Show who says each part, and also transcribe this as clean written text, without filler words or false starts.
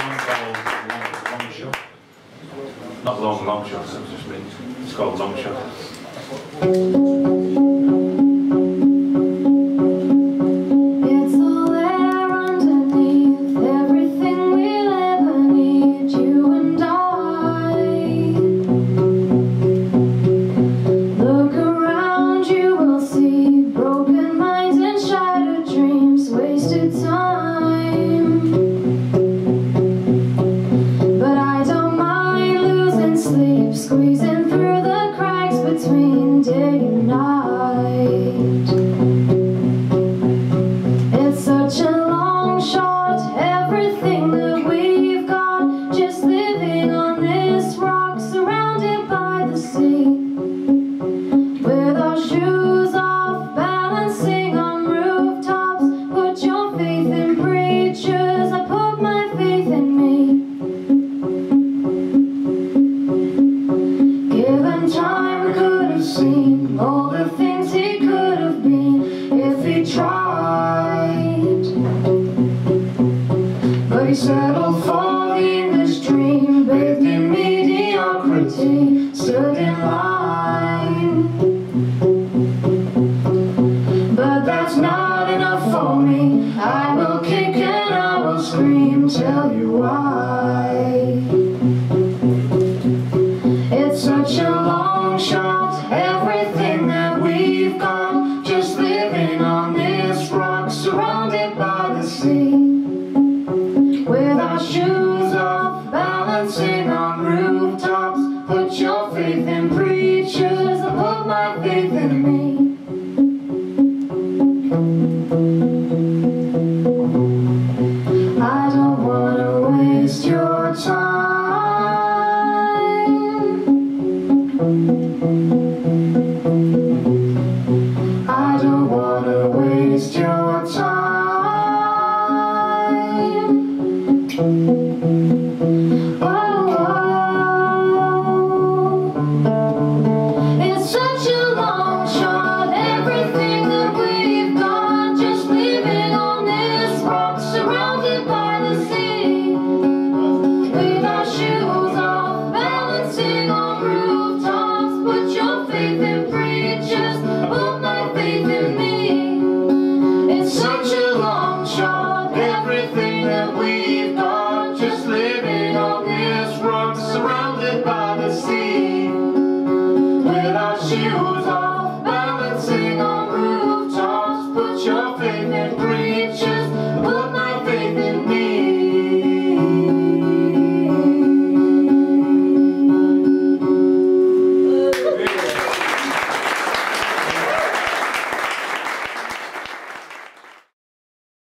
Speaker 1: Longshot. Not Longshot, that was just me. It's called Longshot.
Speaker 2: Squeezing through the cracks between day and night. It's such a long shot, everything that we've got, just living on this rock, surrounded by the sea. With our shoes off, balancing on rooftops, put your faith in preachers, I put my faith in me. Given time, we could have seen all the things he could have been if he tried. But he settled for the English dream, bathed in mediocrity, stood in line. But that's not enough for me. I will kick and I will scream, tell you why. It's such a long shot, everything that we've got, just living on this rock, surrounded by the sea.